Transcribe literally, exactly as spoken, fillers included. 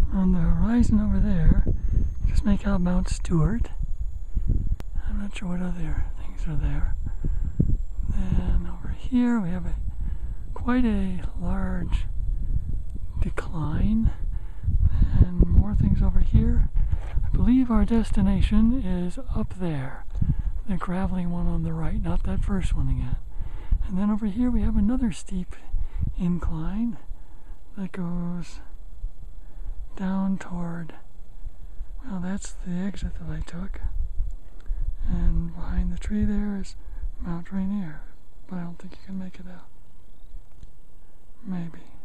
On the horizon over there, just make out Mount Stewart. I'm not sure what other things are there. Then over here we have a quite a large decline, and more things over here. I believe our destination is up there, the gravelly one on the right, not that first one again. And then over here we have another steep incline that goes down toward, well, that's the exit that I took. And behind the tree there is Mount Rainier, but I don't think you can make it out. Maybe.